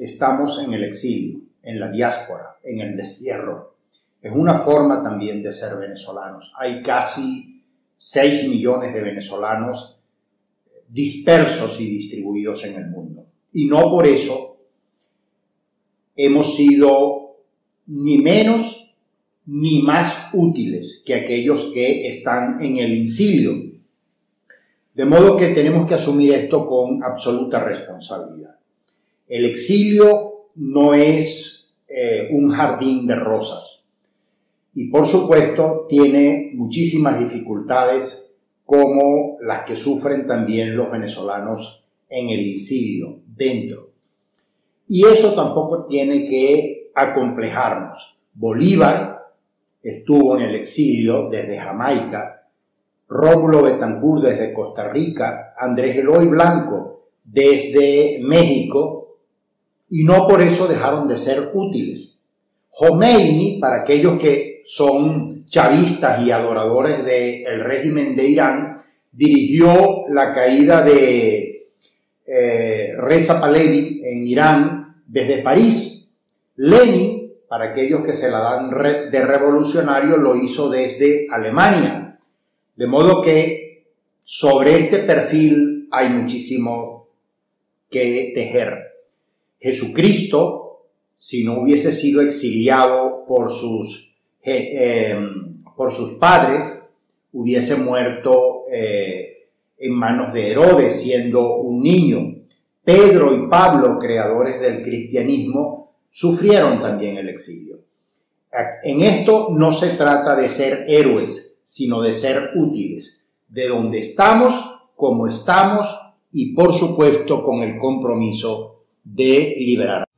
estamos en el exilio, en la diáspora, en el destierro. Es una forma también de ser venezolanos. Hay casi 6 millones de venezolanos dispersos y distribuidos en el mundo. Y no por eso hemos sido ni menos ni más útiles que aquellos que están en el exilio. De modo que tenemos que asumir esto con absoluta responsabilidad. El exilio no es un jardín de rosas y por supuesto tiene muchísimas dificultades como las que sufren también los venezolanos en el exilio dentro. Y eso tampoco tiene que acomplejarnos. Bolívar estuvo en el exilio desde Jamaica, Rómulo Betancourt desde Costa Rica, Andrés Eloy Blanco desde México, y no por eso dejaron de ser útiles. Jomeini, para aquellos que son chavistas y adoradores del régimen de Irán, dirigió la caída de Reza Pahlavi en Irán desde París. Lenin, para aquellos que se la dan de revolucionario, lo hizo desde Alemania. De modo que sobre este perfil hay muchísimo que tejer. Jesucristo, si no hubiese sido exiliado por sus padres, hubiese muerto en manos de Herodes siendo un niño. Pedro y Pablo, creadores del cristianismo, sufrieron también el exilio. En esto no se trata de ser héroes, sino de ser útiles, de donde estamos, como estamos y por supuesto con el compromiso de liberar.